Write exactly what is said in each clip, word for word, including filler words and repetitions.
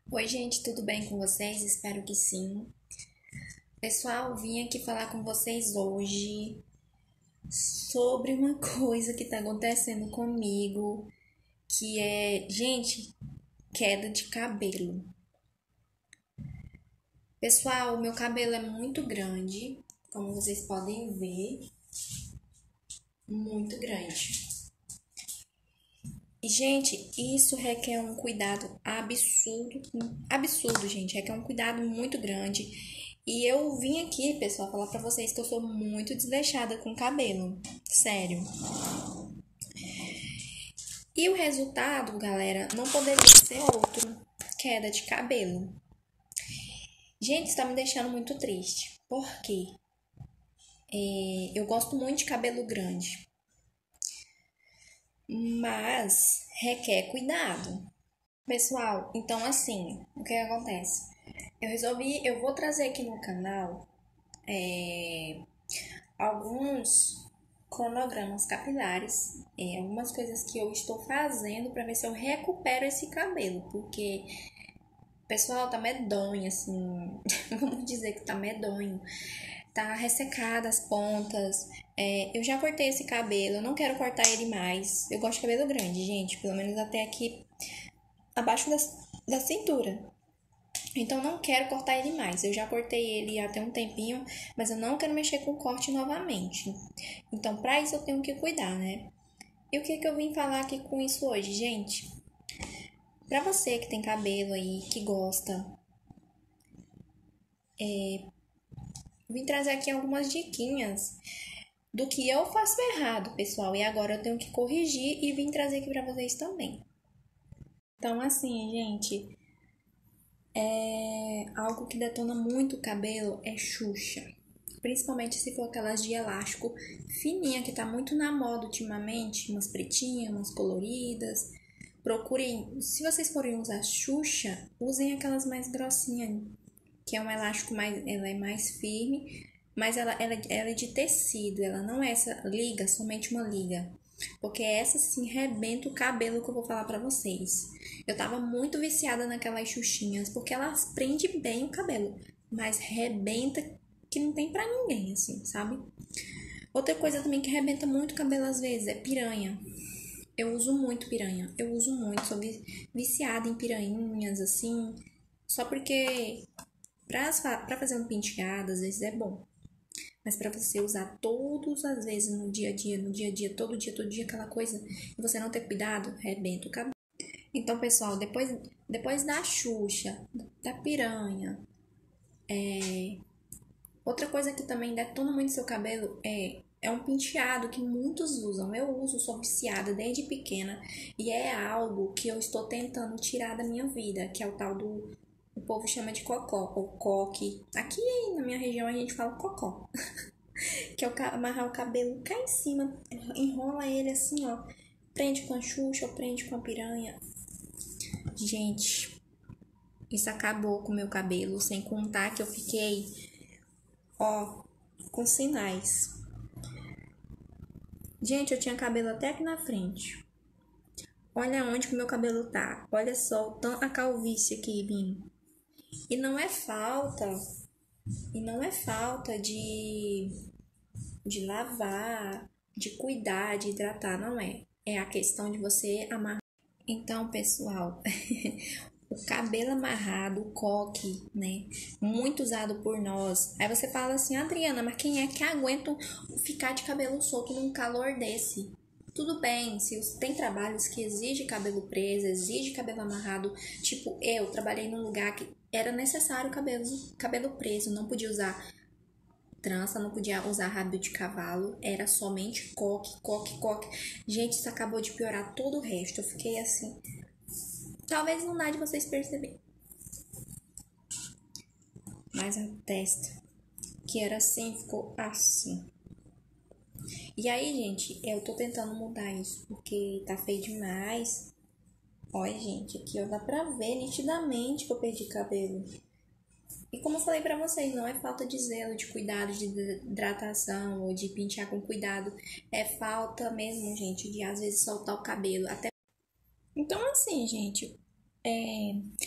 Oi, gente, tudo bem com vocês? Espero que sim. Pessoal, vim aqui falar com vocês hoje sobre uma coisa que tá acontecendo comigo, que é, gente, queda de cabelo. Pessoal, o meu cabelo é muito grande, como vocês podem ver, muito grande. E, gente, isso requer um cuidado absurdo, absurdo, gente, requer um cuidado muito grande. E eu vim aqui, pessoal, falar pra vocês que eu sou muito desleixada com cabelo, sério. E o resultado, galera, não poderia ser outro, queda de cabelo. Gente, isso tá me deixando muito triste, porque é, eu gosto muito de cabelo grande, mas requer cuidado. Pessoal, então assim, o que acontece? Eu resolvi, eu vou trazer aqui no canal é, alguns cronogramas capilares, é, algumas coisas que eu estou fazendo para ver se eu recupero esse cabelo, porque pessoal tá medonho, assim, vamos dizer que tá medonho, tá ressecada as pontas. É, eu já cortei esse cabelo, eu não quero cortar ele mais. Eu gosto de cabelo grande, gente, pelo menos até aqui abaixo da, da cintura. Então não quero cortar ele mais. Eu já cortei ele há até um tempinho, mas eu não quero mexer com o corte novamente. Então para isso eu tenho que cuidar, né? E o que que eu vim falar aqui com isso hoje, gente? Para você que tem cabelo aí, que gosta, vim trazer aqui algumas diquinhas do que eu faço errado, pessoal, e agora eu tenho que corrigir e vim trazer aqui para vocês também. Então assim, gente, é algo que detona muito o cabelo é Xuxa. Principalmente se for aquelas de elástico fininha, que tá muito na moda ultimamente, umas pretinhas, umas coloridas. Procurem, se vocês forem usar Xuxa, usem aquelas mais grossinhas, que é um elástico mais, ela é mais firme, mas ela, ela, ela é de tecido, ela não é essa liga, somente uma liga. Porque essa sim rebenta o cabelo que eu vou falar pra vocês. Eu tava muito viciada naquelas xuxinhas, porque elas prendem bem o cabelo, mas rebenta que não tem pra ninguém, assim, sabe? Outra coisa também que rebenta muito o cabelo às vezes é piranha. Eu uso muito piranha, eu uso muito, sou viciada em piranhas, assim, só porque pra, pra fazer um penteado às vezes é bom. Mas para você usar todas as vezes no dia a dia, no dia a dia, todo dia, todo dia, aquela coisa, e você não ter cuidado, rebenta o cabelo. Então, pessoal, depois, depois da Xuxa, da piranha, é... outra coisa que também detona muito seu cabelo é, é um penteado que muitos usam. Eu uso, sou viciada desde pequena, e é algo que eu estou tentando tirar da minha vida, que é o tal do... O povo chama de cocó, ou coque. Aqui na minha região a gente fala cocó. Que é o amarrar o cabelo cá em cima, enrola ele assim, ó, prende com a Xuxa ou prende com a piranha. Gente, isso acabou com o meu cabelo, sem contar que eu fiquei, ó, com sinais. Gente, eu tinha cabelo até aqui na frente. Olha onde que o meu cabelo tá. Olha só a calvície aqui vindo. E não é falta, e não é falta de de lavar, de cuidar, de hidratar, não é. É a questão de você amarrar. Então, pessoal, o cabelo amarrado, o coque, né? Muito usado por nós. Aí você fala assim, Adriana, mas quem é que aguenta ficar de cabelo solto num calor desse? Tudo bem, se tem trabalhos que exige cabelo preso, exige cabelo amarrado. Tipo, eu trabalhei num lugar que era necessário cabelo, cabelo preso, não podia usar trança, não podia usar rabo de cavalo, era somente coque, coque, coque. Gente, isso acabou de piorar todo o resto. Eu fiquei assim. Talvez não dá de vocês perceberem. Mas a testa, que era assim, ficou assim. E aí, gente, eu tô tentando mudar isso, porque tá feio demais. Olha, gente, aqui ó, dá pra ver nitidamente que eu perdi cabelo. E como eu falei pra vocês, não é falta de zelo, de cuidado, de hidratação ou de pentear com cuidado. É falta mesmo, gente, de às vezes soltar o cabelo. Até... Então, assim, gente, é...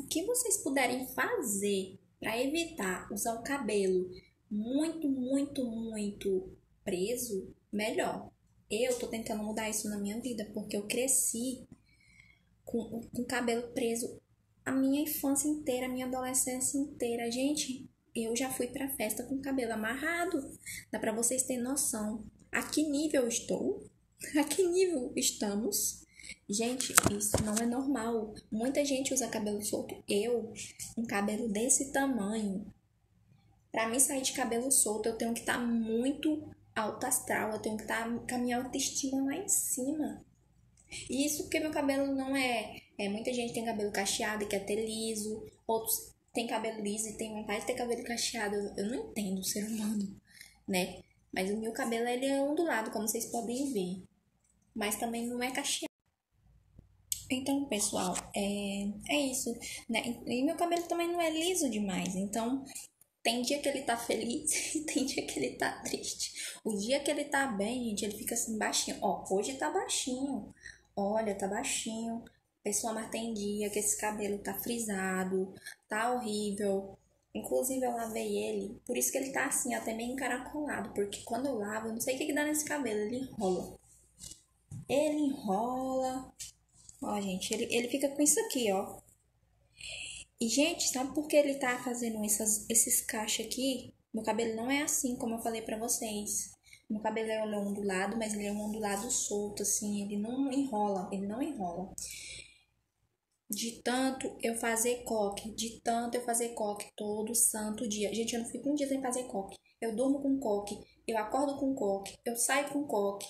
que vocês puderem fazer para evitar usar o cabelo muito, muito, muito preso, melhor. Eu tô tentando mudar isso na minha vida, porque eu cresci com, com o cabelo preso a minha infância inteira, a minha adolescência inteira. Gente, eu já fui pra festa com o cabelo amarrado. Dá pra vocês terem noção. A que nível eu estou? A que nível estamos? Gente, isso não é normal. Muita gente usa cabelo solto. Eu, um cabelo desse tamanho, pra mim sair de cabelo solto, eu tenho que estar muito alto astral. Eu tenho que estar com a minha autoestima lá em cima. E isso porque meu cabelo não é, é... Muita gente tem cabelo cacheado e quer ter liso. Outros têm cabelo liso e tem vontade de ter cabelo cacheado. Eu, eu não entendo o ser humano, né? Mas o meu cabelo, ele é ondulado, como vocês podem ver. Mas também não é cacheado. Então, pessoal, é, é isso, né? E meu cabelo também não é liso demais. Então, tem dia que ele tá feliz e tem dia que ele tá triste. O dia que ele tá bem, gente, ele fica assim baixinho. Ó, hoje tá baixinho. Olha, tá baixinho. Pessoal, mas tem dia que esse cabelo tá frisado, tá horrível. Inclusive, eu lavei ele, por isso que ele tá assim, até meio encaracolado. Porque quando eu lavo, eu não sei o que que dá nesse cabelo, ele enrola. Ele enrola. Ó, gente, ele, ele fica com isso aqui, ó. E, gente, sabe por que ele tá fazendo essas, esses cachos aqui? Meu cabelo não é assim, como eu falei pra vocês. Meu cabelo é ondulado, mas ele é um ondulado solto, assim. Ele não enrola, ele não enrola. De tanto eu fazer coque, de tanto eu fazer coque todo santo dia. Gente, eu não fico um dia sem fazer coque. Eu durmo com coque, eu acordo com coque, eu saio com coque.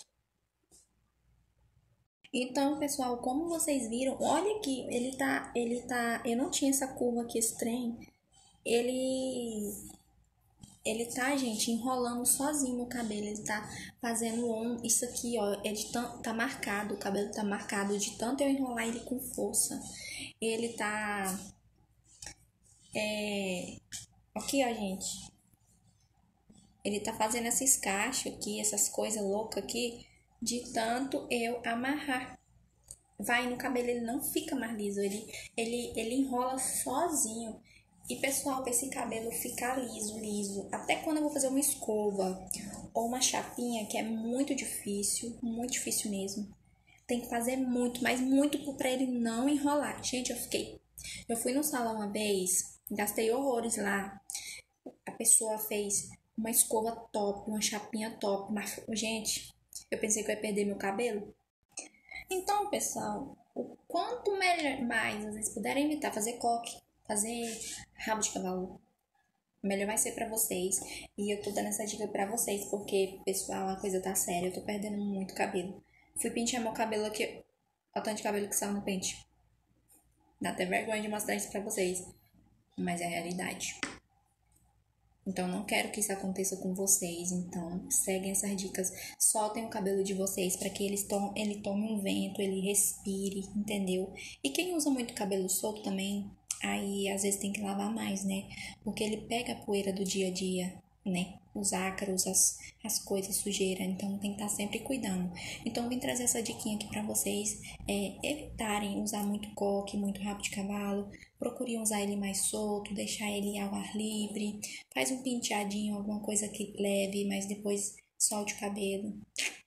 Então, pessoal, como vocês viram, olha aqui, ele tá, ele tá, eu não tinha essa curva aqui, esse trem, ele, ele tá, gente, enrolando sozinho o cabelo, ele tá fazendo um, isso aqui, ó, é de tão, tá marcado, o cabelo tá marcado de tanto eu enrolar ele com força, ele tá, é, aqui, ó, gente, ele tá fazendo esses cachos aqui, essas coisas loucas aqui, de tanto eu amarrar. Vai no cabelo, ele não fica mais liso, ele, ele, ele enrola sozinho. E, pessoal, pra esse cabelo ficar liso, liso, até quando eu vou fazer uma escova ou uma chapinha, que é muito difícil, muito difícil mesmo, tem que fazer muito, mas muito pra ele não enrolar. Gente, eu fiquei... Eu fui no salão uma vez, gastei horrores lá. A pessoa fez uma escova top, uma chapinha top, mas, gente, eu pensei que eu ia perder meu cabelo. Então, pessoal, o quanto melhor, mais vocês puderem evitar fazer coque, fazer rabo de cavalo, melhor vai ser pra vocês. E eu tô dando essa dica pra vocês, porque, pessoal, a coisa tá séria, eu tô perdendo muito cabelo. Fui pentear meu cabelo aqui, olha o tanto de cabelo que saiu no pente. Dá até vergonha de mostrar isso pra vocês, mas é a realidade. Então, não quero que isso aconteça com vocês. Então, seguem essas dicas. Soltem o cabelo de vocês para que eles tom ele tome um vento, ele respire, entendeu? E quem usa muito cabelo solto também, aí às vezes tem que lavar mais, né? Porque ele pega a poeira do dia a dia, né? Os ácaros, as, as coisas, sujeira. Então, tem que estar sempre cuidando. Então, eu vim trazer essa diquinha aqui para vocês é, evitarem usar muito coque, muito rabo de cavalo. Procurem usar ele mais solto, deixar ele ao ar livre. Faz um penteadinho, alguma coisa que leve, mas depois solte o cabelo.